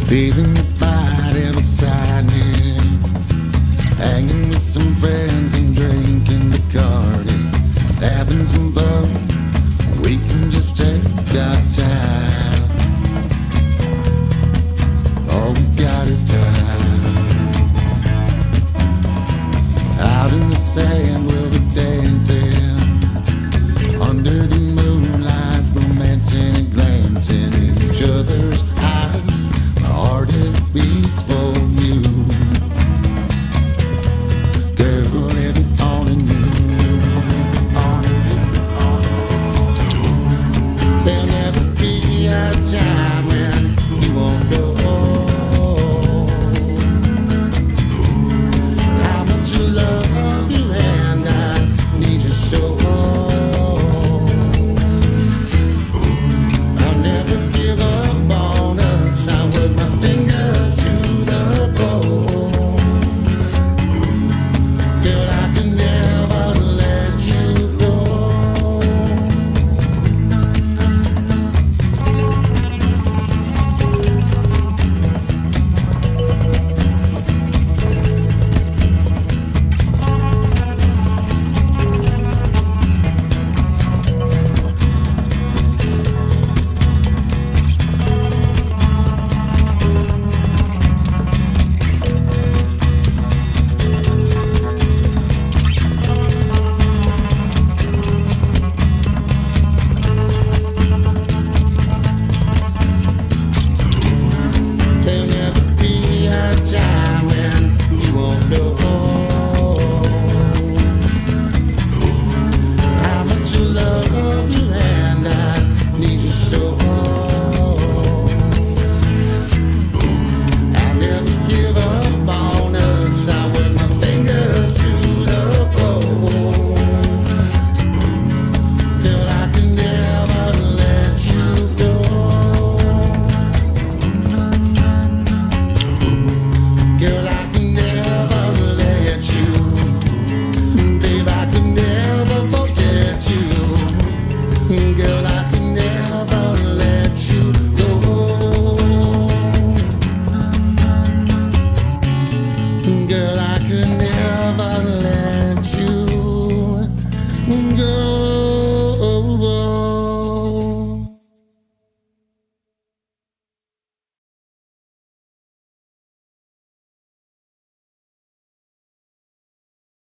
Feeling your body beside me, hanging with some friends and drinking Bacardi, having some fun. We can just take our time. All we got is time. Out in the sand we'll be dancing, under the moonlight, romancing and glancing.